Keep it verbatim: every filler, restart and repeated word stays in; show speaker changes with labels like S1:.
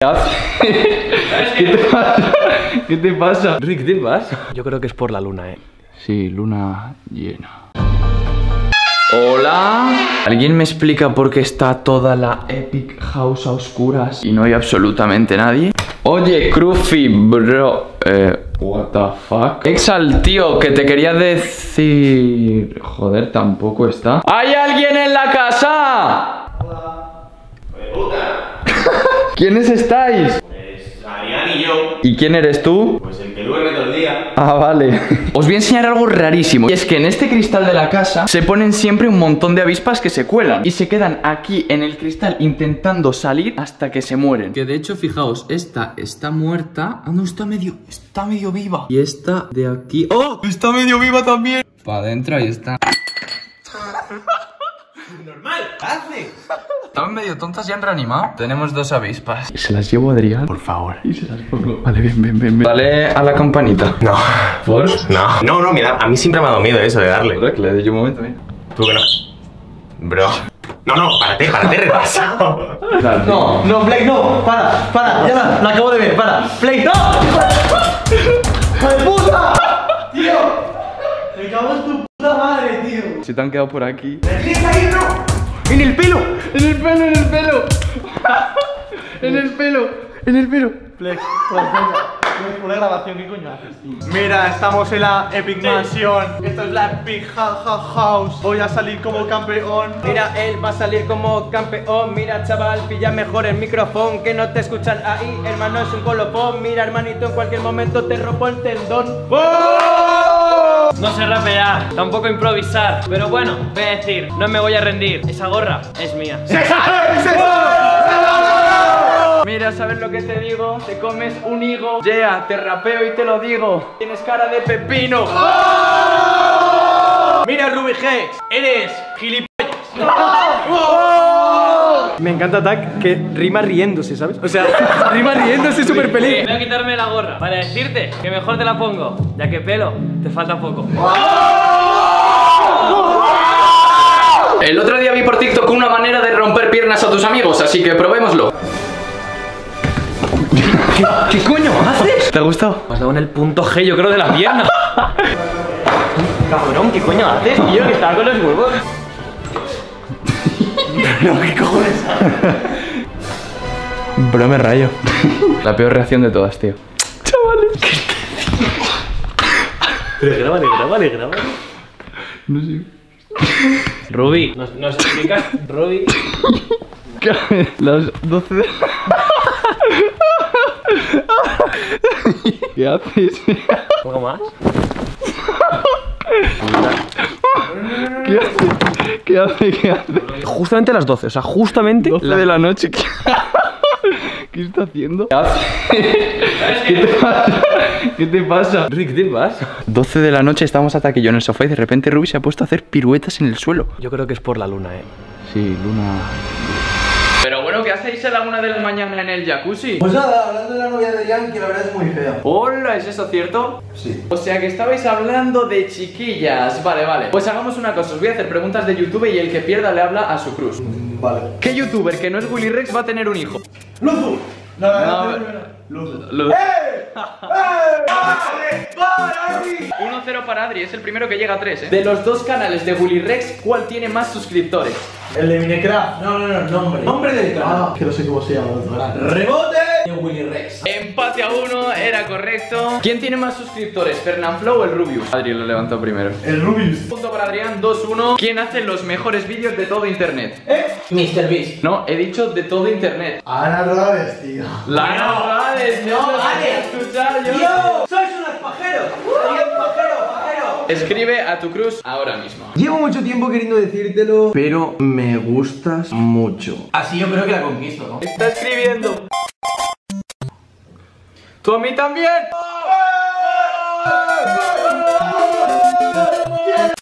S1: ¿Qué te pasa? ¿Qué te pasa? Rick, ¿qué te pasa? Yo creo que es por la luna, eh.
S2: Sí, luna llena. Hola. ¿Alguien me explica por qué está toda la Epic House a oscuras y no hay absolutamente nadie? Oye, Cruffy, bro. Eh, what the fuck. Exal, tío, que te quería decir... Joder, tampoco está. ¿Hay alguien en la casa?
S3: Hola. Oye, puta.
S2: ¿Quiénes estáis?
S3: Pues Adrián y yo.
S2: ¿Y quién eres tú?
S3: Pues el que duerme todo el día.
S2: Ah, vale. Os voy a enseñar algo rarísimo. Y es que en este cristal de la casa se ponen siempre un montón de avispas que se cuelan y se quedan aquí en el cristal intentando salir hasta que se mueren. Que de hecho, fijaos, esta está muerta. Ah, no, está medio, está medio viva. Y esta de aquí... ¡Oh! Está medio viva también. Para adentro, ahí está.
S3: Normal, hazle.
S2: Estaban medio tontas y han reanimado. Tenemos dos avispas. ¿Se las llevo a Adrián? Por favor. Y se las pongo. Vale, bien, bien, bien, bien. Dale a la campanita.
S3: No.
S2: ¿Por?
S3: No. No, no, mira, a mí siempre me ha dado miedo eso de darle.
S2: ¿Verdad que le doy yo un momento, mira?
S3: Tú que no. Bro. No, no, párate, párate, retrasado.
S1: No, no, Blake, no. Para, para. Ya la, la acabo de ver. Para. Blake, no. ¡Hijo de puta! Tío. Me cago en tu puta madre, tío.
S2: Se te han quedado por aquí.
S3: ¿Tienes ahí, no?
S1: En el pelo.
S2: En el pelo, en el pelo. En el pelo, en el pelo.
S1: Flex, pues venga. Por la grabación, ¿qué coño haces, tío? Mira, estamos en la Epic Mansion. Esto es la Epic ha ha House. Voy a salir como campeón.
S4: Mira, él va a salir como campeón. Mira, chaval, pilla mejor el micrófono, que no te escuchan ahí. Hermano, es un colofón. Mira, hermanito, en cualquier momento te rompo el tendón. ¡Oh! No sé rapear, tampoco improvisar. Pero bueno, voy a decir, no me voy a rendir. Esa gorra es mía. Mira, ¿sabes lo que te digo? Te comes un higo. Yeah, te rapeo y te lo digo. Tienes cara de pepino. ¡Oh!
S1: Mira, Ruby Hex, eres gilipollas. Me encanta Attack que rima riéndose, ¿sabes? O sea, rima riéndose súper feliz.
S4: Voy a quitarme la gorra para decirte que mejor te la pongo, ya que pelo te falta poco.
S2: El otro día vi por TikTok una manera de romper piernas a tus amigos, así que probémoslo.
S4: ¿Qué, ¿Qué coño haces?
S2: ¿Te ha gustado?
S4: Me has dado en el punto G, yo creo, de la pierna. Cabrón, ¿qué coño haces, tío? Que estaba con los huevos.
S1: No, ¿qué cojones?
S2: Bro, me rayo. La peor reacción de todas, tío. Chavales, ¿qué
S1: Pero grábale, grábale, grábale.
S2: No sé.
S4: Ruby, ¿nos, nos explicas, Ruby?
S2: Las doce de... ¿Qué haces?
S4: ¿Algo más?
S2: ¿Qué hace? ¿Qué hace? ¿Qué hace?
S1: Justamente a las doce, o sea, justamente
S2: doce de la noche. ¿Qué, ¿Qué está haciendo? ¿Qué hace? ¿Qué te pasa? ¿Qué te pasa?
S1: Rick, ¿qué te pasa?
S2: doce de la noche, estábamos hasta que yo en el sofá y de repente Ruby se ha puesto a hacer piruetas en el suelo.
S1: Yo creo que es por la luna, eh.
S2: Sí, luna... Pero bueno, ¿qué hacéis a la una de la mañana en el jacuzzi?
S5: Pues nada, hablando de la novia de Jan, que la verdad es muy fea.
S2: Hola, ¿es eso cierto?
S5: Sí.
S2: O sea que estabais hablando de chiquillas. Vale, vale. Pues hagamos una cosa, os voy a hacer preguntas de YouTube y el que pierda le habla a su cruz.
S5: Vale.
S2: ¿Qué youtuber que no es Willy Rex va a tener un hijo?
S5: ¡Luzu! No, no,
S2: No,
S5: no, no, no. Luzu.
S2: Lo-
S5: ¡Eh! ¡Eh! ¡Vale! ¡Vale!
S2: uno cero para Adri, es el primero que llega a tres, ¿eh? De los dos canales de Willy Rex, ¿cuál tiene más suscriptores?
S5: El de Minecraft. No, no, no, nombre. Nombre del canal. Ah, que no sé cómo se llama. ¡Rebote! De Willy Rex.
S2: Empate a uno, era correcto. ¿Quién tiene más suscriptores, Fernanfloo o el Rubius? Adri lo levantó primero.
S5: El Rubius.
S2: Punto para Adrián, dos uno. ¿Quién hace los mejores vídeos de todo internet?
S5: ¿Eh?
S4: mister Beast.
S2: No, he dicho de todo internet.
S5: Ana Rades, tío.
S2: La Rades, no,
S5: No,
S2: lo
S5: vale.
S2: quería escuchar yo.
S5: ¡Tío! ¡Sois unos pajeros! ¡Sois un pajero, pajero!
S2: Escribe a tu cruz ahora mismo.
S5: Llevo mucho tiempo queriendo decírtelo, pero me gustas mucho. Así yo creo que la conquisto, ¿no?
S2: Está escribiendo. ¿Tú a mí también?